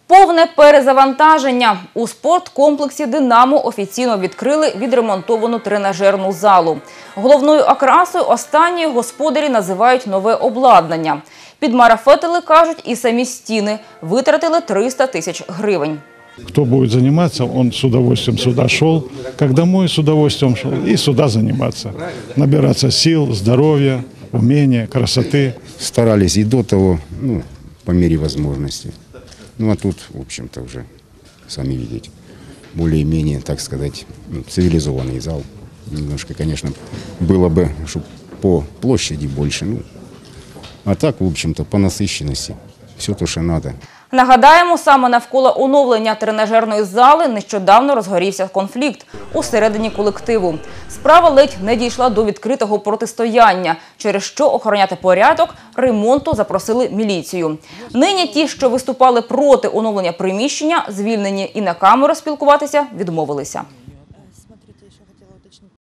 Повне перезавантаження. У спорткомплексі «Динамо» офіційно відкрили відремонтовану тренажерну залу. Головною окрасою останньої господарі називають нове обладнання. Підмарафетили, кажуть, і самі стіни. Витратили 300 тисяч гривень. Кто будет заниматься, он с удовольствием сюда шел, как домой с удовольствием шел, и сюда заниматься. Набираться сил, здоровья, умения, красоты. Старались и до того, по мере возможности. Ну а тут, в общем-то, уже, сами видите, более-менее, так сказать, цивилизованный зал. Немножко, конечно, было бы, чтобы по площади больше, а так, в общем-то, по насыщенности. Все то, що треба. Нагадаємо, саме навколо оновлення тренажерної зали нещодавно розгорівся конфлікт усередині колективу. Справа ледь не дійшла до відкритого протистояння, через що охороняти порядок ремонту запросили міліцію. Нині ті, що виступали проти оновлення приміщення, звільнені і на камеру спілкуватися відмовилися.